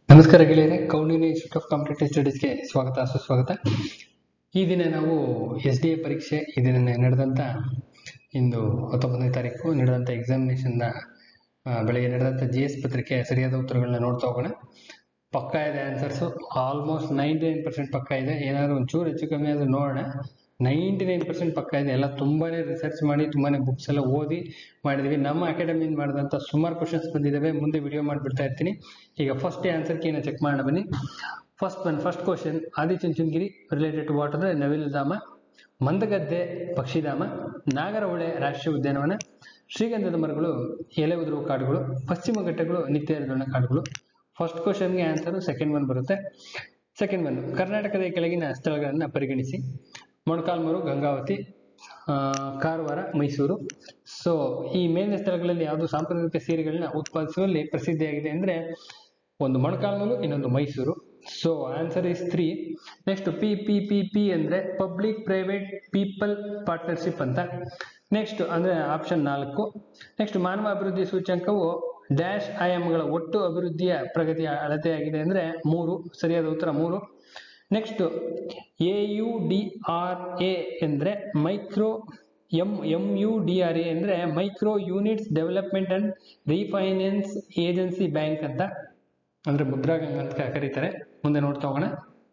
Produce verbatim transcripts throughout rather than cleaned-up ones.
ನಮಸ್ಕಾರ ಗೆಳೆಯರೆ, Kaundinya institute of competitive ಸ್ಟಡೀಸ್ಗೆ ಸ್ವಾಗತ ಸುಸ್ವಾಗತ. ಈ ದಿನ ನಾವು ಎಸ್ ಡಿ ಎ ಪರೀಕ್ಷೆ ಈ ದಿನ ನಡೆದಂಥ ಇಂದು ಹತ್ತೊಂಬತ್ತನೇ ತಾರೀಕು ನಡೆದಂಥ ಎಕ್ಸಾಮಿನೇಷನ್ನ ಬೆಳಗ್ಗೆ ನಡೆದಂಥ ಜಿ ಎಸ್ ಪತ್ರಿಕೆ ಸರಿಯಾದ ಉತ್ತರಗಳನ್ನ ನೋಡ್ತಾ ಹೋಗೋಣ. ಪಕ್ಕ ಇದೆ answers, almost ninety nine percent ಪಕ್ಕ ಇದೆ. ಏನಾದರೂ ಒಂಚೂರು ಹೆಚ್ಚು ಕಮ್ಮಿ ಆದರೂ ನೋಡೋಣ. ನೈಂಟಿ ನೈನ್ ಪರ್ಸೆಂಟ್ ಪಕ್ಕ ಇದೆ. ಎಲ್ಲ ತುಂಬಾನೇ ರಿಸರ್ಚ್ ಮಾಡಿ ತುಂಬಾನೇ ಬುಕ್ಸ್ ಎಲ್ಲ ಓದಿ ಮಾಡಿದ್ವಿ. ನಮ್ಮ ಅಕಾಡೆಮಿಯಿಂದ ಮಾಡಿದಂಥ ಸುಮಾರು ಕ್ವಶನ್ಸ್ ಬಂದಿದ್ದಾವೆ. ಮುಂದೆ ವಿಡಿಯೋ ಮಾಡಿಬಿಡ್ತಾ ಇರ್ತೀನಿ. ಈಗ ಫಸ್ಟ್ ಆನ್ಸರ್ ಕೀನ ಚೆಕ್ ಮಾಡೋಣ ಬನ್ನಿ. First one first question, Adichunchanagiri related to what ಅಂದರೆ ನವಿಲುಧಾಮ, ಮಂದಗದ್ದೆ ಪಕ್ಷಿಧಾಮ, ನಾಗರಹೊಳೆ ರಾಷ್ಟ್ರೀಯ ಉದ್ಯಾನವನ, ಶ್ರೀಗಂಧದ ಮರಗಳು, ಎಲೆ ಉದುರುವ ಕಾಡುಗಳು, ಪಶ್ಚಿಮ ಘಟ್ಟಗಳು, ನಿತ್ಯ ಹರಿದ್ವರ್ಣ ಕಾಡುಗಳು. ಫಸ್ಟ್ ಕ್ವಶನ್ಗೆ ಆನ್ಸರ್ ಸೆಕೆಂಡ್ ಒನ್ ಬರುತ್ತೆ. ಸೆಕೆಂಡ್ ಒನ್, ಕರ್ನಾಟಕದ ಕೆಳಗಿನ ಸ್ಥಳಗಳನ್ನು ಪರಿಗಣಿಸಿ. ಮೊಣಕಾಲ್ಮೂರು, ಗಂಗಾವತಿ, ಕಾರವಾರ, ಮೈಸೂರು. ಸೊ ಈ ಮೇಲಿನ ಸ್ಥಳಗಳಲ್ಲಿ ಯಾವುದು ಸಾಂಪ್ರದಾಯಿಕ ಸೀರೆಗಳನ್ನ ಉತ್ಪಾದಿಸುವಲ್ಲಿ ಪ್ರಸಿದ್ಧಿಯಾಗಿದೆ ಅಂದರೆ ಒಂದು ಮೊಣಕಾಲ್ಮೂರು, ಇನ್ನೊಂದು Mysuru. So answer is three. Next P P P P ಅಂದರೆ ಪಬ್ಲಿಕ್ ಪ್ರೈವೇಟ್ ಪೀಪಲ್ ಪಾರ್ಟ್ನರ್ಶಿಪ್ ಅಂತ. ನೆಕ್ಸ್ಟ್ ಅಂದರೆ ಆಪ್ಷನ್ ನಾಲ್ಕು. ನೆಕ್ಸ್ಟ್ ಮಾನವ ಅಭಿವೃದ್ಧಿ ಸೂಚ್ಯಂಕವು ಡ್ಯಾಶ್ ಆಯಾಮಗಳ ಒಟ್ಟು ಅಭಿವೃದ್ಧಿಯ ಪ್ರಗತಿಯ ಅಳತೆಯಾಗಿದೆ ಅಂದರೆ ಮೂರು. ಸರಿಯಾದ ಉತ್ತರ ಮೂರು. Next A U D R A ಅಂದರೆ micro M M U D R A ಅಂದರೆ micro units development and refinance agency bank ಅಂತ, ಅಂದ್ರೆ ಮುದ್ರಾಗಂಗ ಅಂತ ಕರೀತಾರೆ. ಮುಂದೆ ನೋಡ್ತಾ ಹೋಗೋಣ.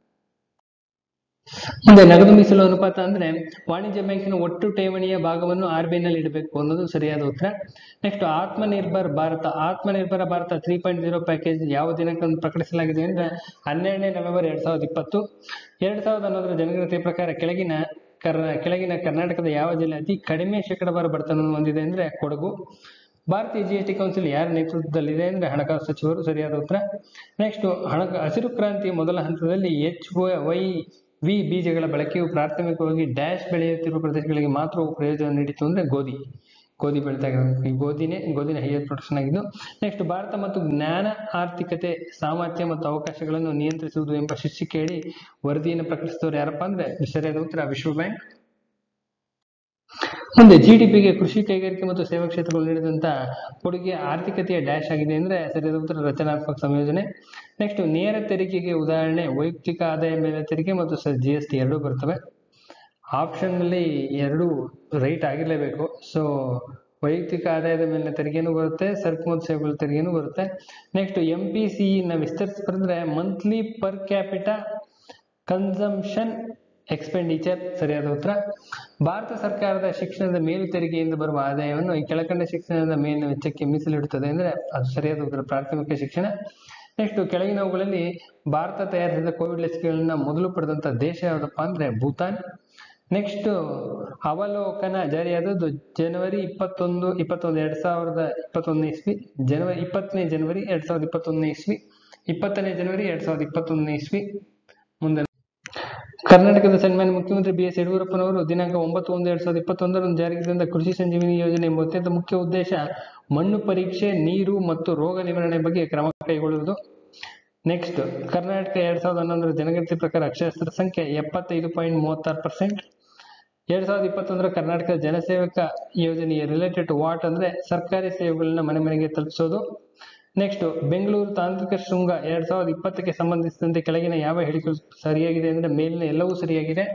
ಮುಂದೆ ನಗದು ಮೀಸಲು ಅನುಪಾತ ಅಂದ್ರೆ ವಾಣಿಜ್ಯ ಬ್ಯಾಂಕಿನ ಒಟ್ಟು ಠೇವಣಿಯ ಭಾಗವನ್ನು ಆರ್ ಬಿ ಐ ನಲ್ಲಿ ಇಡಬೇಕು ಅನ್ನೋದು ಸರಿಯಾದ ಉತ್ತರ. Next Atmanirbhar Bharat Atmanirbhar Bharat three point zero package ಯಾವ ದಿನಕ್ಕಂದು ಪ್ರಕಟಿಸಲಾಗಿದೆ ಅಂದ್ರೆ ಹನ್ನೆರಡನೇ ನವೆಂಬರ್ ಎರಡ್ ಸಾವಿರದ ಇಪ್ಪತ್ತು. ಎರಡ್ ಸಾವಿರದ ಹನ್ನೊಂದರ ಜನಗಣತಿಯ ಪ್ರಕಾರ ಕೆಳಗಿನ ಕರ್ ಕೆಳಗಿನ ಕರ್ನಾಟಕದ ಯಾವ ಜಿಲ್ಲೆ ಅತಿ ಕಡಿಮೆ ಶೇಕಡಾವಾರು ಬಡತನವನ್ನು ಹೊಂದಿದೆ ಅಂದ್ರೆ ಕೊಡಗು. ಭಾರತೀಯ ಜಿ ಎಸ್ ಟಿ ಕೌನ್ಸಿಲ್ ಯಾರ ನೇತೃತ್ವದಲ್ಲಿದೆ ಅಂದ್ರೆ ಹಣಕಾಸು ಸಚಿವರು. ಸರಿಯಾದ ಉತ್ತರ. ನೆಕ್ಸ್ಟ್ ಹಣ ಹಸಿರು ಕ್ರಾಂತಿಯ ಮೊದಲ ಹಂತದಲ್ಲಿ ಎಚ್ ವೈ ವಿ ಬೀಜಗಳ ಬಳಕೆಯು ಪ್ರಾಥಮಿಕವಾಗಿ ಡ್ಯಾಶ್ ಬೆಳೆಯುತ್ತಿರುವ ಪ್ರದೇಶಗಳಿಗೆ ಮಾತ್ರ ಪ್ರಯೋಜನ ನೀಡಿತು ಅಂದ್ರೆ ಗೋಧಿ ಗೋಧಿ ಬೆಳೀತಾ ಈ ಗೋಧಿನೇ ಗೋಧಿನ ಹೈಯರ್ ಪ್ರೊಡಕ್ಷನ್ ಆಗಿದ್ದು. ನೆಕ್ಸ್ಟ್ ಭಾರತ ಮತ್ತು ಜ್ಞಾನ ಆರ್ಥಿಕತೆ ಸಾಮರ್ಥ್ಯ ಮತ್ತು ಅವಕಾಶಗಳನ್ನು ನಿಯಂತ್ರಿಸುವುದು ಎಂಬ ಶೀರ್ಷಿಕೆಯಡಿ ವರದಿಯನ್ನು ಪ್ರಕಟಿಸಿದವರು ಯಾರಪ್ಪ ಅಂದ್ರೆ ಸರಿಯಾದ ಉತ್ತರ ವಿಶ್ವ ಬ್ಯಾಂಕ್. ಮುಂದೆ ಜಿ ಡಿ ಪಿಗೆ ಕೃಷಿ, ಕೈಗಾರಿಕೆ ಮತ್ತು ಸೇವಾ ಕ್ಷೇತ್ರಗಳು ನೀಡಿದಂತ ಕೊಡುಗೆ ಆರ್ಥಿಕತೆಯ ಡ್ಯಾಶ್ ಆಗಿದೆ ಅಂದ್ರೆ ಸರಿಯಾದ ಉತ್ತರ ರಚನಾತ್ಮಕ ಸಂಯೋಜನೆ. ನೆಕ್ಸ್ಟ್ ನೇರ ತೆರಿಗೆಗೆ ಉದಾಹರಣೆ ವೈಯಕ್ತಿಕ ಆದಾಯ ಮೇಲೆ ತೆರಿಗೆ ಮತ್ತು ಜಿ ಎಸ್ ಟಿ ಎರಡೂ ಬರ್ತವೆ. ಆಪ್ಷನ್ ನಲ್ಲಿ ಎರಡು ರೈಟ್ ಆಗಿರಲೇಬೇಕು. ಸೊ ವೈಯಕ್ತಿಕ ಆದಾಯದ ಮೇಲಿನ ತೆರಿಗೆನೂ ಬರುತ್ತೆ, ಸರಕು ಮತ್ತು ಸೇವೆಗಳ ತೆರಿಗೆನೂ ಬರುತ್ತೆ. ನೆಕ್ಸ್ಟ್ ಎಂ ಪಿ ಸಿ ನ ವಿಸ್ತರಿಸಿದ್ರೆ monthly per capita consumption expenditure. ಸರಿಯಾದ ಉತ್ತರ. ಭಾರತ ಸರ್ಕಾರದ ಶಿಕ್ಷಣದ ಮೇಲು ತೆರಿಗೆಯಿಂದ ಬರುವ ಆದಾಯವನ್ನು ಈ ಕೆಳಕಂಡ ಶಿಕ್ಷಣದ ಮೇಲಿನ ವೆಚ್ಚಕ್ಕೆ ಮೀಸಲಿಡುತ್ತದೆ ಅಂದ್ರೆ ಅದು ಸರಿಯಾದ ಉತ್ತರ ಪ್ರಾಥಮಿಕ ಶಿಕ್ಷಣ. ನೆಕ್ಸ್ಟ್ ಕೆಳಗಿನವುಗಳಲ್ಲಿ ಭಾರತ ತಯಾರಿಸಿದ ಕೋವಿಡ್ ಲಸಿಕೆಗಳನ್ನ ಮೊದಲು ಪಡೆದಂತ ದೇಶ ಯಾವುದಪ್ಪ ಅಂದ್ರೆ ಭೂತಾನ್. ನೆಕ್ಸ್ಟ್ ಅವಲೋಕನ ಜಾರಿಯಾದದ್ದು ಜನವರಿ ಇಪ್ಪತ್ತೊಂದು ಇಪ್ಪತ್ತೊಂದು ಎರಡ್ ಸಾವಿರದ ಇಪ್ಪತ್ತೊಂದನೇ ಇಸ್ವಿ. ಜನವರಿ ಇಪ್ಪತ್ತನೇ ಜನವರಿ ಎರಡ್ ಸಾವಿರದ ಇಪ್ಪತ್ತೊಂದನೇ ಇಸ್ವಿ ಇಪ್ಪತ್ತನೇ ಜನವರಿ ಎರಡ್ ಸಾವಿರದ ಇಪ್ಪತ್ತೊಂದನೇ ಇಸ್ವಿ. ಮುಂದೆ ಕರ್ನಾಟಕದ ಸನ್ಮಾನ್ಯ ಮುಖ್ಯಮಂತ್ರಿ ಬಿ ಎಸ್ ಯಡಿಯೂರಪ್ಪನವರು ದಿನಾಂಕ ಒಂಬತ್ತು ಒಂದು ಎರಡ್ ಸಾವಿರದ ಇಪ್ಪತ್ತೊಂದರಂದು ಜಾರಿಗೆ ತಂದ ಕೃಷಿ ಸಂಜೀವಿನಿ ಯೋಜನೆ ಎಂಬ ಅತ್ಯಂತ ಮುಖ್ಯ ಉದ್ದೇಶ ಮಣ್ಣು ಪರೀಕ್ಷೆ, ನೀರು ಮತ್ತು ರೋಗ ನಿವಾರಣೆ ಬಗ್ಗೆ ಕ್ರಮ ಕೈಗೊಳ್ಳುವುದು. ನೆಕ್ಸ್ಟ್ ಕರ್ನಾಟಕ ಎರಡ್ ಸಾವಿರದ ಹನ್ನೊಂದರ ಜನಗಣತಿ ಪ್ರಕಾರ ಅಕ್ಷರಸ್ಥರ ಸಂಖ್ಯೆ ಎಪ್ಪತ್ತೈದು ಪಾಯಿಂಟ್ ಮೂವತ್ತಾರು ಪರ್ಸೆಂಟ್. ಎರಡ್ ಸಾವಿರದ ಇಪ್ಪತ್ತೊಂದರ ಕರ್ನಾಟಕ ಜನಸೇವಕ ಯೋಜನೆಯ ರಿಲೇಟೆಡ್ ವಾಟ್ ಅಂದ್ರೆ ಸರ್ಕಾರಿ ಸೇವೆಗಳನ್ನ ಮನೆ ಮನೆಗೆ ತಲುಪಿಸೋದು. ನೆಕ್ಸ್ಟ್ ಬೆಂಗಳೂರು ತಾಂತ್ರಿಕ ಶೃಂಗ ಎರಡ್ ಸಾವಿರದ ಇಪ್ಪತ್ತಕ್ಕೆ ಸಂಬಂಧಿಸಿದಂತೆ ಕೆಳಗಿನ ಯಾವ ಹೇಳಿಕೆಗಳು ಸರಿಯಾಗಿದೆ ಅಂದ್ರೆ ಮೇಲಿನ ಎಲ್ಲವೂ ಸರಿಯಾಗಿದೆ.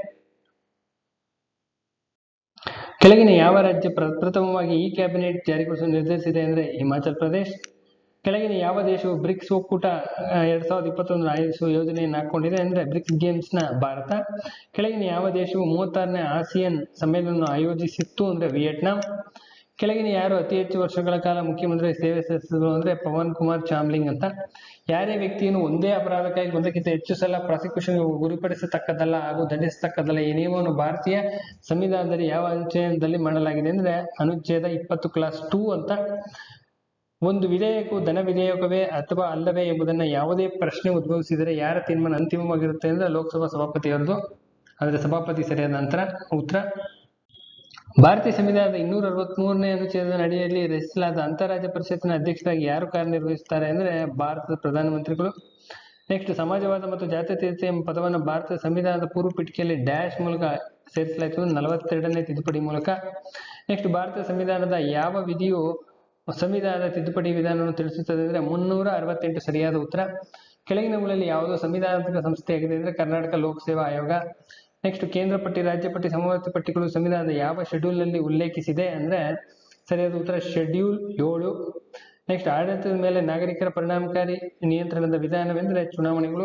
ಕೆಳಗಿನ ಯಾವ ರಾಜ್ಯ ಪ್ರಪ್ರಥಮವಾಗಿ ಈ ಕ್ಯಾಬಿನೆಟ್ ಜಾರಿಗೊಳಿಸಲು ನಿರ್ಧರಿಸಿದೆ ಅಂದ್ರೆ ಹಿಮಾಚಲ್ ಪ್ರದೇಶ್. ಕೆಳಗಿನ ಯಾವ ದೇಶವು ಬ್ರಿಕ್ಸ್ ಒಕ್ಕೂಟ ಎರಡ್ ಸಾವಿರದ ಇಪ್ಪತ್ತೊಂದರ ಆಯೋಜಿಸುವ ಯೋಜನೆಯನ್ನು ಹಾಕೊಂಡಿದೆ ಅಂದ್ರೆ ಬ್ರಿಕ್ಸ್ ಗೇಮ್ಸ್ ನ ಭಾರತ. ಕೆಳಗಿನ ಯಾವ ದೇಶವು ಮೂವತ್ತಾರನೇ ಆಸಿಯನ್ ಸಮ್ಮೇಳನವನ್ನು ಆಯೋಜಿಸಿತ್ತು ಅಂದ್ರೆ ವಿಯೆಟ್ನಾಂ. ಕೆಳಗಿನ ಯಾರು ಅತಿ ಹೆಚ್ಚು ವರ್ಷಗಳ ಕಾಲ ಮುಖ್ಯಮಂತ್ರಿ ಸೇವೆ ಸಲ್ಲಿಸಿದ್ರು ಅಂದ್ರೆ ಪವನ್ ಕುಮಾರ್ ಚಾಮ್ಲಿಂಗ್ ಅಂತ. ಯಾರೇ ವ್ಯಕ್ತಿಯನ್ನು ಒಂದೇ ಅಪರಾಧಕ್ಕಾಗಿ ಒಂದಕ್ಕಿಂತ ಹೆಚ್ಚು ಸಲ ಪ್ರಾಸಿಕ್ಯೂಷನ್ ಗುರಿಪಡಿಸತಕ್ಕದ್ದಲ್ಲ ಹಾಗೂ ದಂಡಿಸತಕ್ಕದ್ದಲ್ಲ ಈ ನಿಯಮವನ್ನು ಭಾರತೀಯ ಸಂವಿಧಾನದಲ್ಲಿ ಯಾವ ಅನುಚ್ಛೇದದಲ್ಲಿ ಮಾಡಲಾಗಿದೆ ಅಂದ್ರೆ ಅನುಚ್ಛೇದ ಇಪ್ಪತ್ತು ಕ್ಲಾಸ್ ಟೂ ಅಂತ. ಒಂದು ವಿಧೇಯಕವು ಧನ ವಿಧೇಯಕವೇ ಅಥವಾ ಅಲ್ಲವೇ ಎಂಬುದನ್ನ ಯಾವುದೇ ಪ್ರಶ್ನೆ ಉದ್ಭವಿಸಿದರೆ ಯಾರ ತೀರ್ಮಾನ ಅಂತಿಮವಾಗಿರುತ್ತೆ ಅಂದ್ರೆ ಲೋಕಸಭಾ ಸಭಾಪತಿಯವರದು, ಅಂದ್ರೆ ಸಭಾಪತಿ ಸರಿಯಾದ ನಂತರ ಉತ್ತರ. ಭಾರತೀಯ ಸಂವಿಧಾನದ ಇನ್ನೂರ ಅರವತ್ತ್ ಮೂರನೇ ಅನುಚ್ಛೇದದ ಅಡಿಯಲ್ಲಿ ರಚಿಸಲಾದ ಅಂತಾರಾಜ್ಯ ಪರಿಷತ್ತಿನ ಅಧ್ಯಕ್ಷರಾಗಿ ಯಾರು ಕಾರ್ಯನಿರ್ವಹಿಸುತ್ತಾರೆ ಅಂದ್ರೆ ಭಾರತದ ಪ್ರಧಾನಮಂತ್ರಿಗಳು. ನೆಕ್ಸ್ಟ್ ಸಮಾಜವಾದ ಮತ್ತು ಜಾತ್ಯತೀತತೆ ಎಂಬ ಪದವನ್ನು ಭಾರತದ ಸಂವಿಧಾನದ ಪೂರ್ವ ಪೀಠಿಕೆಯಲ್ಲಿ ಡ್ಯಾಶ್ ಮೂಲಕ ಸೇರಿಸಲಾಯಿತು ನಲವತ್ತೆರಡನೇ ತಿದ್ದುಪಡಿ ಮೂಲಕ. ನೆಕ್ಸ್ಟ್ ಭಾರತದ ಸಂವಿಧಾನದ ಯಾವ ವಿಧಿಯು ಸಂವಿಧಾನದ ತಿದ್ದುಪಡಿ ವಿಧಾನವನ್ನು ತಿಳಿಸುತ್ತದೆ ಅಂದ್ರೆ ಮುನ್ನೂರ ಅರವತ್ತೆಂಟು. ಸರಿಯಾದ ಉತ್ತರ. ಕೆಳಗಿನವುಗಳಲ್ಲಿ ಯಾವುದೋ ಸಂವಿಧಾನಾತ್ಮಕ ಸಂಸ್ಥೆಯಾಗಿದೆ ಅಂದ್ರೆ ಕರ್ನಾಟಕ ಲೋಕ ಸೇವಾ ಆಯೋಗ. ನೆಕ್ಸ್ಟ್ ಕೇಂದ್ರ ಪಟ್ಟಿ, ರಾಜ್ಯ ಪಟ್ಟಿ, ಸಮವರ್ತಿ ಪಟ್ಟಿಗಳು ಸಂವಿಧಾನದ ಯಾವ ಶೆಡ್ಯೂಲ್ ನಲ್ಲಿ ಉಲ್ಲೇಖಿಸಿದೆ ಅಂದ್ರೆ ಸರಿಯಾದ ಉತ್ತರ ಶೆಡ್ಯೂಲ್ ಏಳು. ನೆಕ್ಸ್ಟ್ ಆಡಳಿತದ ಮೇಲೆ ನಾಗರಿಕರ ಪರಿಣಾಮಕಾರಿ ನಿಯಂತ್ರಣದ ವಿಧಾನವೆಂದ್ರೆ ಚುನಾವಣೆಗಳು.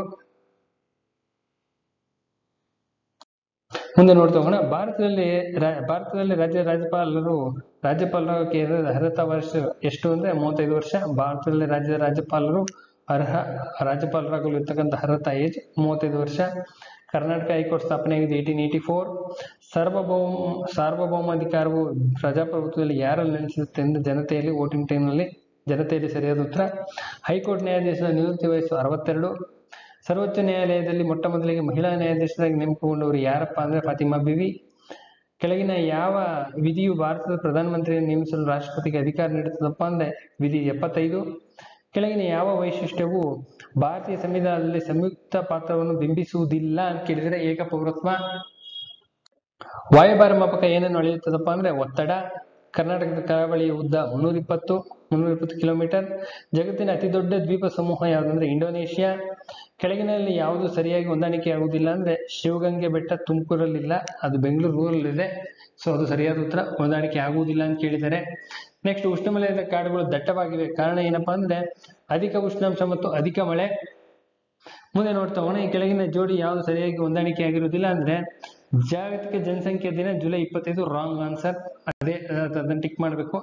ಮುಂದೆ ನೋಡ್ತಾ ಹೋಗೋಣ. ಭಾರತದಲ್ಲಿ ಭಾರತದಲ್ಲಿ ರಾಜ್ಯ ರಾಜ್ಯಪಾಲರು ರಾಜ್ಯಪಾಲರಾಗಕ್ಕೆ ಅರ್ಹತಾ ವರ್ಷ ಎಷ್ಟು ಅಂದ್ರೆ ಮೂವತ್ತೈದು ವರ್ಷ. ಭಾರತದಲ್ಲಿ ರಾಜ್ಯದ ರಾಜ್ಯಪಾಲರು ಅರ್ಹ ರಾಜ್ಯಪಾಲರಾಗಲು ಇರ್ತಕ್ಕಂಥ ಅರ್ಹತಾ ಏಜ್ ಮೂವತ್ತೈದು ವರ್ಷ. ಕರ್ನಾಟಕ ಹೈಕೋರ್ಟ್ ಸ್ಥಾಪನೆ ಆಗಿದೆ ಏಟೀನ್ ಏಟಿ ಫೋರ್. ಸಾರ್ವಭೌಮ ಸಾರ್ವಭೌಮಾಧಿಕಾರವು ಪ್ರಜಾಪ್ರಭುತ್ವದಲ್ಲಿ ಯಾರಲ್ಲಿ ನೆಲೆಸುತ್ತೆ ಎಂದು ಜನತೆಯಲ್ಲಿ ವೋಟಿಂಗ್ ಟೈಮ್ ನಲ್ಲಿ ಜನತೆಯಲ್ಲಿ ಸರಿಯಾದ ಉತ್ತರ. ಹೈಕೋರ್ಟ್ ನ್ಯಾಯಾಧೀಶರ ನಿವೃತ್ತಿ ವಯಸ್ಸು ಅರವತ್ತೆರಡು. ಸರ್ವೋಚ್ಚ ನ್ಯಾಯಾಲಯದಲ್ಲಿ ಮೊಟ್ಟ ಮೊದಲಿಗೆ ಮಹಿಳಾ ನ್ಯಾಯಾಧೀಶರಾಗಿ ನೇಮಕಗೊಂಡವರು ಯಾರಪ್ಪ ಅಂದ್ರೆ ಫಾತಿಮಾ ಬಿವಿ. ಕೆಳಗಿನ ಯಾವ ವಿಧಿಯು ಭಾರತದ ಪ್ರಧಾನಮಂತ್ರಿಯನ್ನು ನೇಮಿಸಲು ರಾಷ್ಟ್ರಪತಿಗೆ ಅಧಿಕಾರ ನೀಡುತ್ತದಪ್ಪ ಅಂದ್ರೆ ವಿಧಿ ಎಪ್ಪತ್ತೈದು. ಕೆಳಗಿನ ಯಾವ ವೈಶಿಷ್ಟ್ಯವು ಭಾರತೀಯ ಸಂವಿಧಾನದಲ್ಲಿ ಸಂಯುಕ್ತ ಪಾತ್ರವನ್ನು ಬಿಂಬಿಸುವುದಿಲ್ಲ ಅಂತ ಕೇಳಿದರೆ ಏಕಪೌರತ್ವ. ವಾಯುಭಾರ ಮಾಪಕ ಏನನ್ನು ಅಳೆಯುತ್ತದಪ್ಪ ಅಂದ್ರೆ ಒತ್ತಡ. ಕರ್ನಾಟಕದ ಕರಾವಳಿಯ ಉದ್ದ ಮುನ್ನೂರ ಇಪ್ಪತ್ತು ಮುನ್ನೂರ ಇಪ್ಪತ್ತು ಕಿಲೋಮೀಟರ್. ಜಗತ್ತಿನ ಅತಿ ದೊಡ್ಡ ದ್ವೀಪ ಸಮೂಹ ಯಾವುದಂದ್ರೆ ಇಂಡೋನೇಷ್ಯಾ. ಕೆಳಗಿನಲ್ಲಿ ಯಾವುದು ಸರಿಯಾಗಿ ಹೊಂದಾಣಿಕೆ ಆಗುವುದಿಲ್ಲ ಅಂದ್ರೆ ಶಿವಗಂಗೆ ಬೆಟ್ಟ ತುಮಕೂರಲ್ಲಿಲ್ಲ, ಅದು ಬೆಂಗಳೂರು ರೂರಲ್ ಇದೆ. ಸೊ ಅದು ಸರಿಯಾದ ಉತ್ತರ, ಹೊಂದಾಣಿಕೆ ಆಗುವುದಿಲ್ಲ ಅಂತ ಕೇಳಿದ್ದಾರೆ. ನೆಕ್ಸ್ಟ್ ಉಷ್ಣವಲಯದ ಕಾಡುಗಳು ದಟ್ಟವಾಗಿವೆ, ಕಾರಣ ಏನಪ್ಪಾ ಅಂದ್ರೆ ಅಧಿಕ ಉಷ್ಣಾಂಶ ಮತ್ತು ಅಧಿಕ ಮಳೆ. ಮುಂದೆ ನೋಡ್ತಾ ಹೋಗೋಣ. ಈ ಕೆಳಗಿನ ಜೋಡಿ ಯಾವುದು ಸರಿಯಾಗಿ ಹೊಂದಾಣಿಕೆ ಆಗಿರುವುದಿಲ್ಲ ಅಂದ್ರೆ ಜಾಗತಿಕ ಜನಸಂಖ್ಯೆ ದಿನ ಜುಲೈ ಇಪ್ಪತ್ತೈದು, ರಾಂಗ್ ಆನ್ಸರ್. ಅದೇ ಅದನ್ನ ಟಿಕ್ ಮಾಡಬೇಕು.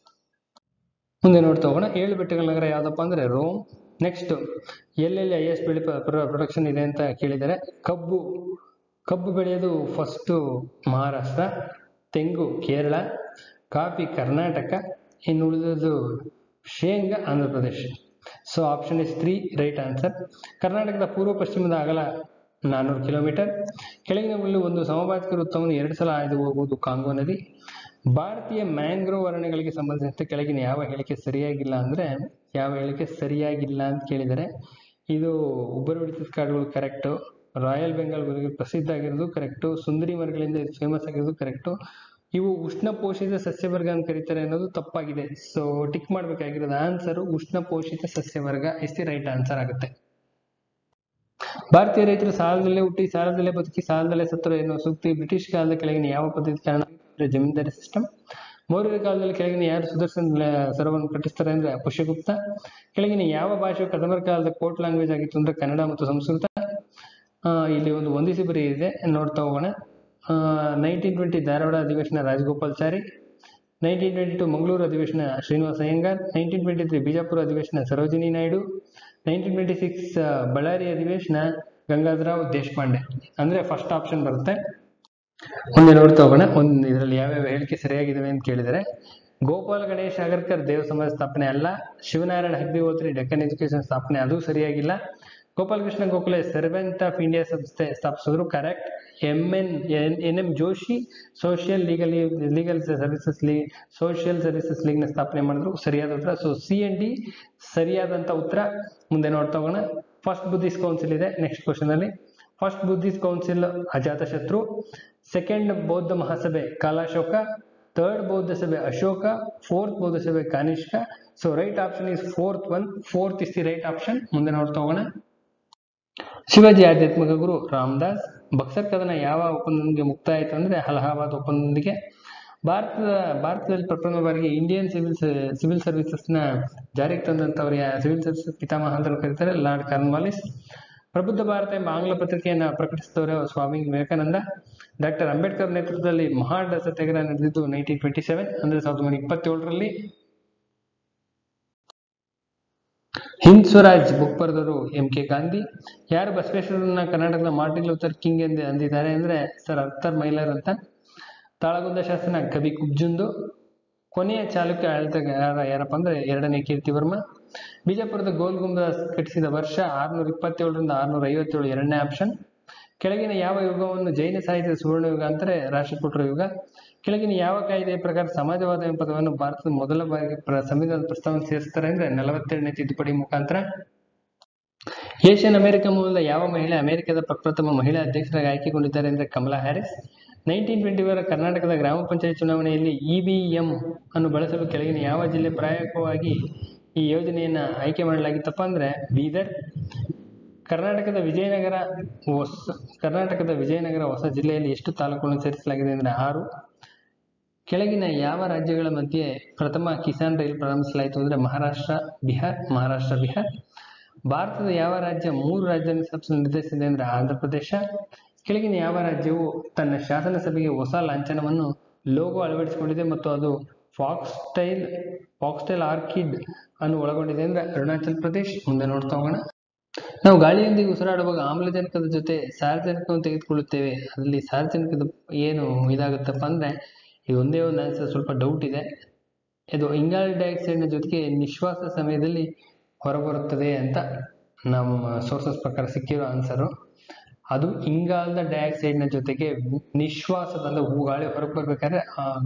ಮುಂದೆ ನೋಡ್ತಾ ಹೋಗೋಣ. ಏಳು ಬೆಟ್ಟಗಳ ನಗರ ಯಾವ್ದಪ್ಪ ಅಂದ್ರೆ ರೋಮ್. ನೆಕ್ಸ್ಟ್ ಎಲ್ಲೆಲ್ಲಿ ಹೈಯೆಸ್ಟ್ ಬೆಳೆ ಪ್ರೊಡಕ್ಷನ್ ಇದೆ ಅಂತ ಕೇಳಿದರೆ ಕಬ್ಬು ಕಬ್ಬು ಬೆಳೆಯೋದು ಫಸ್ಟ್ ಮಹಾರಾಷ್ಟ್ರ, ತೆಂಗು ಕೇರಳ, ಕಾಫಿ ಕರ್ನಾಟಕ, ಇನ್ನು ಉಳಿದದ್ದು ಶೇಂಗಾ Andhra Pradesh. So option is three right answer. ಕರ್ನಾಟಕದ ಪೂರ್ವ ಪಶ್ಚಿಮದ ಅಗಲ ನಾನ್ನೂರು ಕಿಲೋಮೀಟರ್. ಕೆಳಗಿನವುಗಳಲ್ಲಿ ಒಂದು ಸಮಭಾಜಕ ವೃತ್ತವನ್ನು ಎರಡು ಸಲ ಹಾಯ್ದು ಹೋಗುವುದು ಕಾಂಗೋ ನದಿ. ಭಾರತೀಯ ಮ್ಯಾಂಗ್ರೋವ್ ಅರಣ್ಯಗಳಿಗೆ ಸಂಬಂಧಿಸಿದಂತೆ ಕೆಳಗಿನ ಯಾವ ಹೇಳಿಕೆ ಸರಿಯಾಗಿಲ್ಲ ಅಂದ್ರೆ ಯಾವ ಹೇಳಿಕೆ ಸರಿಯಾಗಿಲ್ಲ ಅಂತ ಕೇಳಿದರೆ ಇದು ಉಬ್ಬರು ಬಿಡಿಸಿದ ಕಾಡುಗಳು ಕರೆಕ್ಟು, ರಾಯಲ್ ಬೆಂಗಾಲ್ ಗುರಿಗೆ ಪ್ರಸಿದ್ಧ ಆಗಿರೋದು ಕರೆಕ್ಟು, ಸುಂದರಿ ಮರಗಳಿಂದ ಫೇಮಸ್ ಆಗಿರೋದು ಕರೆಕ್ಟು, ಇವು ಉಷ್ಣ ಪೋಷಿತ ಸಸ್ಯವರ್ಗ ಅಂತ ಕರೀತಾರೆ ಅನ್ನೋದು ತಪ್ಪಾಗಿದೆ. ಸೊ ಟಿಕ್ ಮಾಡ್ಬೇಕಾಗಿರೋದು ಆನ್ಸರ್ ಉಷ್ಣ ಪೋಷಿತ ಸಸ್ಯವರ್ಗ ಇಸ್ ದಿ ರೈಟ್ ಆನ್ಸರ್ ಆಗುತ್ತೆ. ಭಾರತೀಯ ರೈತರು ಸಾಲದಲ್ಲೇ ಹುಟ್ಟಿ ಸಾಲದಲ್ಲೇ ಬದುಕಿ ಸಾಲದಲ್ಲೇ ಸತ್ತರು ಎನ್ನುವ ಸೂಕ್ತಿ ಬ್ರಿಟಿಷ್ ಕಾಲದ ಕೆಳಗಿನ ಯಾವ ಪದ್ಧತಿ ಕಾರಣ ಜಮೀನ್ದಾರಿ ಸಿಸ್ಟಮ್. ಮೌರ್ಯರ ಕಾಲದಲ್ಲಿ ಕೆಳಗಿನ ಯಾರು ಸುದರ್ಶನ ಸರವನ್ನು ಕಟ್ಟಿಸ್ತಾರೆ ಅಂದ್ರೆ ಪುಷ್ಯಗುಪ್ತ. ಕೆಳಗಿನ ಯಾವ ಭಾಷೆಯು ಕದಂಬರ ಕಾಲದ ಕೋರ್ಟ್ ಲ್ಯಾಂಗ್ವೇಜ್ ಆಗಿತ್ತು ಅಂದ್ರೆ ಕನ್ನಡ ಮತ್ತು ಸಂಸ್ಕೃತ. ಇಲ್ಲಿ ಒಂದು ಹೊಂದಿಸಿ ಬರಿ ಇದೆ, ನೋಡ್ತಾ ಹೋಗೋಣ. ನೈನ್ಟೀನ್ ಟ್ವೆಂಟಿ ಧಾರವಾಡ ಅಧಿವೇಶನ Rajagopalachari. Nineteen twenty two Mangaluru ಅಧಿವೇಶನ Srinivasa Iyengar. Nineteen twenty three Bijapur ಅಧಿವೇಶನ Sarojini Naidu. Nineteen twenty six Ballari ಅಧಿವೇಶನ ಗಂಗಾಧರರಾವ್ ದೇಶಪಾಂಡೆ. ಅಂದ್ರೆ ಫಸ್ಟ್ ಆಪ್ಷನ್ ಬರುತ್ತೆ. ಮುಂದೆ ನೋಡ್ತಾ ಹೋಗೋಣ. ಒಂದು ಇದರಲ್ಲಿ ಯಾವ್ಯಾವ ಹೇಳಿಕೆ ಸರಿಯಾಗಿದ್ದಾವೆ ಅಂತ ಕೇಳಿದರೆ ಗೋಪಾಲ್ ಗಣೇಶ್ ಅಗರ್ಕರ್ ದೇವ ಸಮಾಜ ಸ್ಥಾಪನೆ ಅಲ್ಲ. ಶಿವನಾರಾಯಣ ಅಗ್ನಿಹೋತ್ರಿ ಡೆಕ್ಕನ್ ಎಜುಕೇಶನ್ ಸ್ಥಾಪನೆ, ಅದು ಸರಿಯಾಗಿಲ್ಲ. Gopal Krishna Gokhale servant of India ಸಂಸ್ಥೆ ಸ್ಥಾಪಿಸಿದ್ರು, correct. M N N M Joshi social legal legal services league social services league ನ ಸ್ಥಾಪನೆ ಮಾಡಿದ್ರು, ಸರಿಯಾದ ಉತ್ತರ. ಸೊ ಸಿ ಎನ್ ಡಿ ಸರಿಯಾದಂತ ಉತ್ತರ. ಮುಂದೆ ನೋಡ್ತಾ ಹೋಗೋಣ. ಫಸ್ಟ್ ಬುದ್ಧಿಸ್ಟ್ ಕೌನ್ಸಿಲ್ ಇದೆ ನೆಕ್ಸ್ಟ್ ಕ್ವಶನ್ ಅಲ್ಲಿ. First Buddhist council Ajatashatru. Second ಬೌದ್ಧ ಮಹಾಸಭೆ ಕಾಲಾಶೋಕ. ಥರ್ಡ್ ಬೌದ್ಧ ಸಭೆ ಅಶೋಕ. ಫೋರ್ತ್ ಬೌದ್ಧ ಸಭೆ Kanishka. So right option is fourth one. Fourth is the right option. ಮುಂದೆ ನೋಡ್ತಾ ಹೋಗೋಣ. ಶಿವಾಜಿ ಆಧ್ಯಾತ್ಮಿಕ ಗುರು ರಾಮದಾಸ್. ಬಕ್ಸರ್ ಕದನ ಯಾವ ಒಪ್ಪಂದದೊಂದಿಗೆ ಮುಕ್ತಾಯ ಆಯಿತು ಅಂದ್ರೆ ಅಲಹಾಬಾದ್ ಒಪ್ಪಂದದೊಂದಿಗೆ. ಭಾರತದ ಭಾರತದಲ್ಲಿ ಪ್ರಥಮ ಬಾರಿಗೆ ಇಂಡಿಯನ್ ಸಿವಿಲ್ ಸಿವಿಲ್ ಸರ್ವಿಸಸ್ ನ ಜಾರಿಗೆ ತಂದಂತವ್ರ ಸಿವಿಲ್ ಸರ್ವಿಸಸ್ ಪಿತಾಮಹ ಅಂತ ಕರೀತಾರೆ, ಲಾರ್ಡ್ ಕಾರ್ನ್ವಾಲಿಸ್. ಪ್ರಬುದ್ಧ ಭಾರತ ಎಂಬ ಆಂಗ್ಲ ಪತ್ರಿಕೆಯನ್ನು ಪ್ರಕಟಿಸಿದವರು ಸ್ವಾಮಿ ವಿವೇಕಾನಂದ. ಡಾಕ್ಟರ್ ಅಂಬೇಡ್ಕರ್ ನೇತೃತ್ವದಲ್ಲಿ ಮಹಾಡ್ ಸತ್ಯಾಗ್ರಹ ನಡೆದಿದ್ದು ನೈನ್ಟೀನ್ ಟ್ವೆಂಟಿ ಸೆವೆನ್ ಅಂದ್ರೆ ಸಾವಿರದ ಒಂಬೈನೂರ ಇಪ್ಪತ್ತೇಳರಲ್ಲಿ. ಹಿಂದ್ ಸ್ವರಾಜ್ ಬುಕ್ ಬರೆದವರು ಎಂ ಕೆ ಗಾಂಧಿ. ಯಾರು ಬಸವೇಶ್ವರನ ಕರ್ನಾಟಕದ ಮಾರ್ಟಿನ್ ಲೂಥರ್ ಕಿಂಗ್ ಎಂದು ಅಂದಿದ್ದಾರೆ ಅಂದ್ರೆ ಸರ್ ಅರ್ಥರ್ ಮೈಲರ್ ಅಂತ. ತಾಳಗುಂದ ಶಾಸನ ಕವಿ ಕುಬ್ಜುಂದು. ಕೊನೆಯ ಚಾಲುಕ್ಯ ಆಡಳಿತಗಾರ ಯಾರಪ್ಪ ಅಂದ್ರೆ ಎರಡನೇ ಕೀರ್ತಿವರ್ಮ. ಬಿಜಾಪುರದ ಗೋಲ್ ಗುಂಬಜ್ ಕಟ್ಟಿಸಿದ ವರ್ಷ ಆರ್ನೂರ ಇಪ್ಪತ್ತೇಳರಿಂದ ಆರ್ನೂರ ಐವತ್ತೇಳು, ಎರಡನೇ ಆಪ್ಷನ್. ಕೆಳಗಿನ ಯಾವ ಯುಗವನ್ನು ಜೈನ ಸಾಹಿತ್ಯದ ಸುವರ್ಣ ಯುಗ ಅಂತಾರೆ ರಾಷ್ಟ್ರಕೂಟರ ಯುಗ. ಕೆಳಗಿನ ಯಾವ ಕಾಯ್ದೆಯ ಪ್ರಕಾರ ಸಮಾಜವಾದ ಎಂಬ ಪದವನ್ನು ಭಾರತದ ಮೊದಲ ಬಾರಿಗೆ ಸಂವಿಧಾನದ ಪ್ರಸ್ತಾವನೆ ಸೇರಿಸ್ತಾರೆ ಅಂದ್ರೆ ನಲವತ್ತೆರಡನೇ ತಿದ್ದುಪಡಿ ಮುಖಾಂತರ. ಏಷ್ಯನ್ ಅಮೆರಿಕ ಮೂಲದ ಯಾವ ಮಹಿಳೆ ಅಮೆರಿಕದ ಪ್ರಪ್ರಥಮ ಮಹಿಳಾ ಅಧ್ಯಕ್ಷರಾಗಿ ಆಯ್ಕೆಗೊಂಡಿದ್ದಾರೆ ಅಂದ್ರೆ ಕಮಲಾ ಹ್ಯಾರಿಸ್. ನೈನ್ಟೀನ್ ಟ್ವೆಂಟಿ ವರ ಕರ್ನಾಟಕದ ಗ್ರಾಮ ಪಂಚಾಯತ್ ಚುನಾವಣೆಯಲ್ಲಿ ಇವಿಎಂ ಅನ್ನು ಬಳಸಲು ಕೆಳಗಿನ ಯಾವ ಜಿಲ್ಲೆ ಪ್ರಾಯೋಗಿಕವಾಗಿ ಈ ಯೋಜನೆಯನ್ನ ಆಯ್ಕೆ ಮಾಡಲಾಗಿತ್ತಪ್ಪ ಅಂದ್ರೆ ಬೀದರ್. ಕರ್ನಾಟಕದ ವಿಜಯನಗರ ಹೊಸ ಕರ್ನಾಟಕದ ವಿಜಯನಗರ ಹೊಸ ಜಿಲ್ಲೆಯಲ್ಲಿ ಎಷ್ಟು ತಾಲೂಕುಗಳನ್ನು ಸೇರಿಸಲಾಗಿದೆ ಅಂದರೆ ಆರು. ಕೆಳಗಿನ ಯಾವ ರಾಜ್ಯಗಳ ಮಧ್ಯೆ ಪ್ರಥಮ ಕಿಸಾನ್ ರೈಲು ಪ್ರಾರಂಭಿಸಲಾಯಿತು ಅಂದರೆ ಮಹಾರಾಷ್ಟ್ರ ಬಿಹಾರ್ ಮಹಾರಾಷ್ಟ್ರ ಬಿಹಾರ್. ಭಾರತದ ಯಾವ ರಾಜ್ಯ ಮೂರು ರಾಜಧಾನಿ ಸ್ಥಾಪಿಸಲು ನಿರ್ಧರಿಸಿದೆ ಅಂದರೆ ಆಂಧ್ರ ಪ್ರದೇಶ. ಕೆಳಗಿನ ಯಾವ ರಾಜ್ಯವು ತನ್ನ ಶಾಸನಸಭೆಗೆ ಹೊಸ ಲಾಂಛನವನ್ನು ಲೋಗೋ ಅಳವಡಿಸಿಕೊಂಡಿದೆ ಮತ್ತು ಅದು ಫಾಕ್ಸ್ಟೈಲ್ ಫಾಕ್ಸ್ಟೈಲ್ ಆರ್ಕಿಡ್ ಅನ್ನು ಒಳಗೊಂಡಿದೆ ಅಂದ್ರೆ ಅರುಣಾಚಲ್ ಪ್ರದೇಶ್. ಮುಂದೆ ನೋಡ್ತಾ ಹೋಗೋಣ. ನಾವು ಗಾಳಿಯೊಂದಿಗೆ ಉಸಿರಾಡುವಾಗ ಆಮ್ಲಜನಕದ ಜೊತೆ ಸಾರಜನಕವನ್ನು ತೆಗೆದುಕೊಳ್ಳುತ್ತೇವೆ. ಅದರಲ್ಲಿ ಸಾರಜನಕದ ಏನು ಇದಾಗುತ್ತಪ್ಪ ಅಂದ್ರೆ ಇದು ಒಂದೇ ಒಂದು ಆನ್ಸರ್ ಸ್ವಲ್ಪ ಡೌಟ್ ಇದೆ. ಇದು ಇಂಗಾಲ ಡೈಆಕ್ಸೈಡ್ನ ಜೊತೆಗೆ ನಿಶ್ವಾಸ ಸಮಯದಲ್ಲಿ ಹೊರಬರುತ್ತದೆ ಅಂತ ನಮ್ಮ ಸೋರ್ಸಸ್ ಪ್ರಕಾರ ಸಿಕ್ಕಿರೋ ಆನ್ಸರು. ಅದು ಇಂಗಾಲದ ಡೈಆಕ್ಸೈಡ್ನ ಜೊತೆಗೆ ನಿಶ್ವಾಸದ ಗಾಳಿ ಹೊರಗೆ ಬರ್ಬೇಕಾದ್ರೆ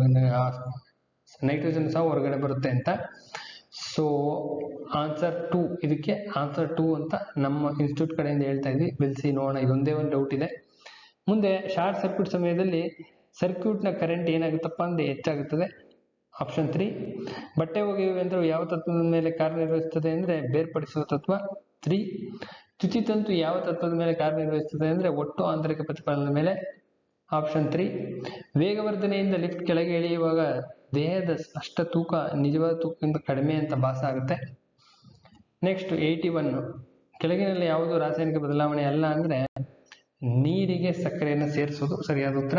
ನೈಟ್ರೋಜನ್ ಸಹ ಹೊರಗಡೆ ಬರುತ್ತೆ ಅಂತ. ಸೊ ಆನ್ಸರ್ ಟೂ, ಇದಕ್ಕೆ ಆನ್ಸರ್ ಟೂ ಅಂತ ನಮ್ಮ ಇನ್ಸ್ಟಿಟ್ಯೂಟ್ ಕಡೆಯಿಂದ ಹೇಳ್ತಾ ಇದ್ವಿ. ಬಿಲ್ಸಿ ನೋಡೋಣ, ಇದೊಂದೇ ಒಂದು ಡೌಟ್ ಇದೆ. ಮುಂದೆ ಶಾರ್ಟ್ ಸರ್ಕ್ಯೂಟ್ ಸಮಯದಲ್ಲಿ ಸರ್ಕ್ಯೂಟ್ನ ಕರೆಂಟ್ ಏನಾಗುತ್ತಪ್ಪ ಅಂದ್ರೆ ಹೆಚ್ಚಾಗುತ್ತದೆ. Option three. ಬಟ್ಟೆ ಒಗೆಯುವ ಯಂತ್ರವು ಯಾವ ತತ್ವದ ಮೇಲೆ ಕಾರ್ಯನಿರ್ವಹಿಸುತ್ತದೆ ಅಂದ್ರೆ ಬೇರ್ಪಡಿಸುವ ತತ್ವ. ತ್ರೀ. ಚ್ಯುತಿತಂತು ಯಾವ ತತ್ವದ ಮೇಲೆ ಕಾರ್ಯನಿರ್ವಹಿಸುತ್ತದೆ ಅಂದ್ರೆ ಒಟ್ಟು ಆಂತರಿಕ ಪ್ರತಿಫಲನದ ಮೇಲೆ. Option three. ವೇಗವರ್ಧನೆಯಿಂದ ಲಿಫ್ಟ್ ಕೆಳಗೆ ಇಳಿಯುವಾಗ ದೇಹದ ಸ್ಪಷ್ಟ ತೂಕ ನಿಜವಾದ ತೂಕಕ್ಕಿಂತ ಕಡಿಮೆ ಅಂತ ಭಾಸ ಆಗುತ್ತೆ. Next eighty one. ಕೆಳಗಿನಲ್ಲಿ ಯಾವುದು ರಾಸಾಯನಿಕ ಬದಲಾವಣೆ ಅಲ್ಲ ಅಂದ್ರೆ ನೀರಿಗೆ ಸಕ್ಕರೆಯನ್ನು ಸೇರಿಸೋದು ಸರಿಯಾದ ಉತ್ತರ.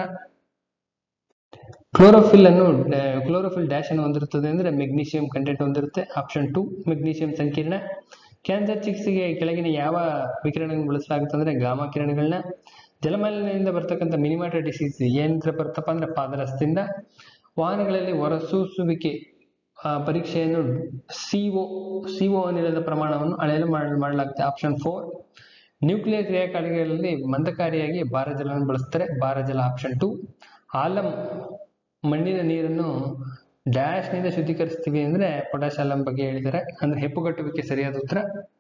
ಕ್ಲೋರೋಫಿಲ್ ಅನ್ನು ಕ್ಲೋರೋಫಿಲ್ ಡ್ಯಾಶ್ ಅನ್ನು ಹೊಂದಿರುತ್ತದೆ ಅಂದ್ರೆ ಮೆಗ್ನೀಷಿಯಂ ಕಂಟೆಂಟ್ ಹೊಂದಿರುತ್ತೆ. ಆಪ್ಷನ್ ಟೂ ಮೆಗ್ನೀಷಿಯಂ ಸಂಕೀರ್ಣ. ಕ್ಯಾನ್ಸರ್ ಚಿಕಿತ್ಸೆಗೆ ಕೆಳಗಿನ ಯಾವ ವಿಕಿರಣಗಳನ್ನು ಬಳಸಲಾಗುತ್ತೆ ಅಂದ್ರೆ ಗಾಮಾ ಕಿರಣಗಳನ್ನ. ಜಲಮಾಲಿನ್ಯದಿಂದ ಬರ್ತಕ್ಕಂಥ ಮಿನಿಮಾಟ ಡಿಸೀಸ್ ಏನಿದ್ರೆ ಬರ್ತಪ್ಪ ಅಂದ್ರೆ ಪಾದರಸದಿಂದ. ವಾಹನಗಳಲ್ಲಿ ಹೊರಸೂಸುವಿಕೆ ಪರೀಕ್ಷೆಯನ್ನು ಸಿಒ ಸಿಒ ಅನಿಲದ ಪ್ರಮಾಣವನ್ನು ಅಳೆಯಲು ಮಾಡಲಾಗುತ್ತೆ. Option four. ನ್ಯೂಕ್ಲಿಯರ್ ಕ್ರಿಯಾಕಾರಿಗಳಲ್ಲಿ ಮಂದಕಾರಿಯಾಗಿ ಭಾರಜಲವನ್ನು ಬಳಸ್ತಾರೆ. ಭಾರಜಲ. Option two. ಆಲಂ ಮಣ್ಣಿನ ನೀರನ್ನು ಡ್ಯಾಶ್ ನಿಂದ ಶುದ್ಧೀಕರಿಸ್ತೀವಿ ಅಂದ್ರೆ ಪೊಟ್ಯಾಶ್ ಆಲಂ ಬಗ್ಗೆ ಹೇಳಿದ್ದಾರೆ ಅಂದ್ರೆ ಹೆಪ್ಪುಗಟ್ಟುವಿಕೆ ಸರಿಯಾದ ಉತ್ತರ.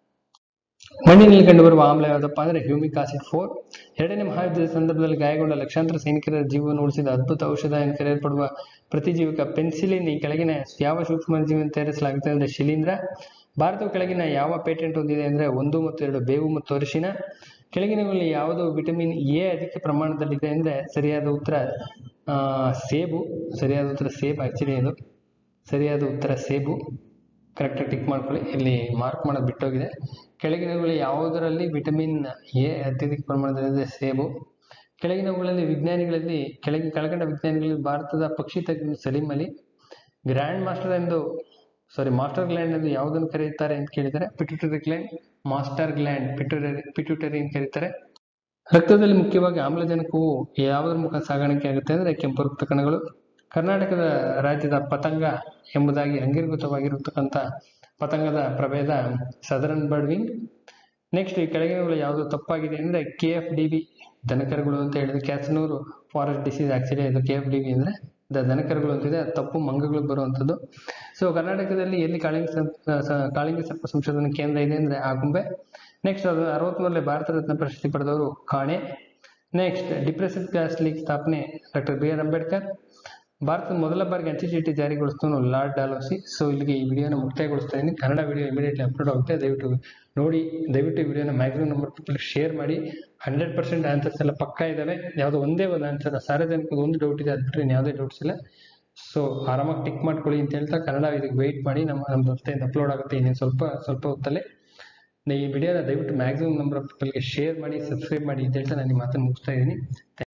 ಮಣ್ಣಿನಲ್ಲಿ ಕಂಡುಬರುವ ಆಮ್ಲ ಯಾವುದಪ್ಪ ಅಂದ್ರೆ ಹ್ಯೂಮಿಕ್ ಆಸಿಡ್. ಫೋರ್. ಎರಡನೇ ಮಹಾಯುದ್ಧದ ಸಂದರ್ಭದಲ್ಲಿ ಗಾಯಗೊಂಡ ಲಕ್ಷಾಂತರ ಸೈನಿಕರ ಜೀವವನ್ನು ಉಳಿಸಿದ ಅದ್ಭುತ ಔಷಧ ಎಂದು ಕರೆಯಲ್ಪಡುವ ಪ್ರತಿಜೀವಕ ಪೆನ್ಸಿಲಿನ್ ಈ ಕೆಳಗಿನ ಯಾವ ಸೂಕ್ಷ್ಮ ಜೀವಿಯನ್ನು ತಯಾರಿಸಲಾಗುತ್ತೆ ಅಂದ್ರೆ ಶಿಲೀಂಧ್ರ. ಭಾರತವು ಕೆಳಗಿನ ಯಾವ ಪೇಟೆಂಟ್ ಹೊಂದಿದೆ ಅಂದ್ರೆ ಒಂದು ಮತ್ತು ಎರಡು ಬೇವು ಮತ್ತು ಅರಿಶಿನ. ಕೆಳಗಿನಗಳಲ್ಲಿ ಯಾವುದು ವಿಟಮಿನ್ ಎ ಅಧಿಕ ಪ್ರಮಾಣದಲ್ಲಿದೆ ಅಂದ್ರೆ ಸರಿಯಾದ ಉತ್ತರ ಆ ಸೇಬು. ಸರಿಯಾದ ಉತ್ತರ ಸೇಬು. ಆಕ್ಚುಲಿ ಇದು ಸರಿಯಾದ ಉತ್ತರ ಸೇಬು. ಕರೆಕ್ಟಾಗಿ ಟಿಕ್ ಮಾಡ್ಕೊಳ್ಳಿ, ಇಲ್ಲಿ ಮಾರ್ಕ್ ಮಾಡೋದು ಬಿಟ್ಟೋಗಿದೆ. ಕೆಳಗಿನವುಗಳಲ್ಲಿ ಯಾವುದರಲ್ಲಿ ವಿಟಮಿನ್ ಎ ಅತ್ಯಧಿಕ ಪ್ರಮಾಣದಲ್ಲಿದೆ? ಸೇಬು. ಕೆಳಗಿನವುಗಳಲ್ಲಿ ವಿಜ್ಞಾನಿಗಳಲ್ಲಿ ಕೆಳಗೆ ಕೆಳಗಂಡ ವಿಜ್ಞಾನಿಗಳಲ್ಲಿ ಭಾರತದ ಪಕ್ಷಿ ತಜ್ಞ ಸಲೀಂ ಅಲಿ. ಗ್ರ್ಯಾಂಡ್ ಮಾಸ್ಟರ್ ಎಂದು ಸಾರಿ ಮಾಸ್ಟರ್ ಗ್ಲ್ಯಾಂಡ್ ಎಂದು ಯಾವುದನ್ನು ಕರೆಯುತ್ತಾರೆ ಅಂತ ಕೇಳಿದರೆ pituitary gland. Master gland pituitary pituitary ಅಂತ ಕರೀತಾರೆ. ರಕ್ತದಲ್ಲಿ ಮುಖ್ಯವಾಗಿ ಆಮ್ಲಜನಕವು ಯಾವುದರ ಮುಖ ಸಾಗಾಣಿಕೆ ಆಗುತ್ತೆ ಅಂದ್ರೆ ಕೆಂಪು ರಕ್ತ ಕಣಗಳು. ಕರ್ನಾಟಕದ ರಾಜ್ಯದ ಪತಂಗ ಎಂಬುದಾಗಿ ಅಂಗೀಕೃತವಾಗಿರತಕ್ಕಂಥ ಪತಂಗದ ಪ್ರಭೇದ ಸದರನ್ ಬರ್ಡ್ ವಿಂಗ್. ನೆಕ್ಸ್ಟ್ ಈ ಕೆಳಗಿನವುಗಳು ಯಾವುದು ತಪ್ಪಾಗಿದೆ ಅಂದ್ರೆ ಕೆ ಎಫ್ ಡಿ ಬಿ ದನಕರುಗಳು ಅಂತ ಹೇಳಿದ್ರೆ ಕ್ಯಾಸನೂರು ಫಾರೆಸ್ಟ್ ಡಿಸೀಸ್. ಆಕ್ಚುಲಿ ಇದು ಕೆ ಎಫ್ ಡಿ ಬಿ ಅಂದ್ರೆ ದನಕರುಗಳು ಅಂತಿದೆ, ತಪ್ಪು ಮಂಗಗಳು ಬರುವಂಥದ್ದು. ಸೊ ಕರ್ನಾಟಕದಲ್ಲಿ ಎಲ್ಲಿ ಕಾಳಿಂಗ ಕಾಳಿಂಗ ಸರ್ಪ ಸಂಶೋಧನಾ ಕೇಂದ್ರ ಇದೆ ಅಂದ್ರೆ ಆಗುಂಬೆ. ನೆಕ್ಸ್ಟ್ ಅದು ಅರವತ್ಮೂರನೇ ಭಾರತ ರತ್ನ ಪ್ರಶಸ್ತಿ ಪಡೆದವರು ಕಾಣೆ. ನೆಕ್ಸ್ಟ್ ಡಿಪ್ರೆಸಿವ್ ಗ್ಯಾಸ್ ಲೀಕ್ ಸ್ಥಾಪನೆ ಡಾಕ್ಟರ್ ಬಿ ಆರ್ ಅಂಬೇಡ್ಕರ್. ಭಾರತದ ಮೊದಲ ಬಾರಿಗೆ ಅಂಚೆ ಚೀಟಿ ಜಾರಿಗೊಳಿಸಿದವನು ಲಾರ್ಡ್ ಡಾಲೌಸಿ. ಸೊ ಇಲ್ಲಿಗೆ ಈ ವಿಡಿಯೋನ ಮುಕ್ತಾಯಗೊಳಿಸ್ತಾ ಇದ್ದೀನಿ. ಕನ್ನಡ ವಿಡಿಯೋ ಇಮಿಡಿಯೇಟ್ಲಿ ಅಪ್ಲೋಡ್ ಆಗುತ್ತೆ, ದಯವಿಟ್ಟು ನೋಡಿ. ದಯವಿಟ್ಟು ಈ ವಿಡಿಯೋನ ಮ್ಯಾಕ್ಸಿಮಮ್ ನಂಬರ್ ಪೀಪಲ್ ಶೇರ್ ಮಾಡಿ. ಹಂಡ್ರೆಡ್ ಪರ್ಸೆಂಟ್ ಆನ್ಸರ್ಸ್ ಎಲ್ಲ ಪಕ್ಕಾ ಇದಾವೆ. ಯಾವುದೋ ಒಂದೇ ಒಂದು ಆನ್ಸರ್ ಸಾರ್ವಜನಿಕದ ಒಂದು ಡೌಟ್ ಇದೆ, ಅದು ಬಿಟ್ಟರೆ ಯಾವುದೇ ಡೌಟ್ಸ್ ಇಲ್ಲ. ಸೊ ಆರಾಮಾಗಿ ಟಿಕ್ ಮಾಡ್ಕೊಳ್ಳಿ ಅಂತ ಹೇಳ್ತಾ ಕನ್ನಡ ಇದಕ್ಕೆ ವೆಯ್ಟ್ ಮಾಡಿ. ನಮ್ಮ ನಮ್ಮ ಜೊತೆಯಿಂದ ಅಪ್ಲೋಡ್ ಆಗುತ್ತೆ ಇನ್ನೇನು ಸ್ವಲ್ಪ ಸ್ವಲ್ಪ ಹೊತ್ತಲ್ಲೇ. ಈ ವಿಡಿಯೋನ ದಯವಿಟ್ಟು ಮ್ಯಾಕ್ಸಿಮಮ್ ನಂಬರ್ ಆಫ್ ಪೀಪಲ್ಗೆ ಶೇರ್ ಮಾಡಿ, ಸಬ್ಸ್ಕ್ರೈಬ್ ಮಾಡಿ ಅಂತ ಹೇಳ್ತಾ ನಾನು ಈ ಮಾತನ್ನು ಮುಗಿಸ್ತಾ ಇದ್ದೀನಿ.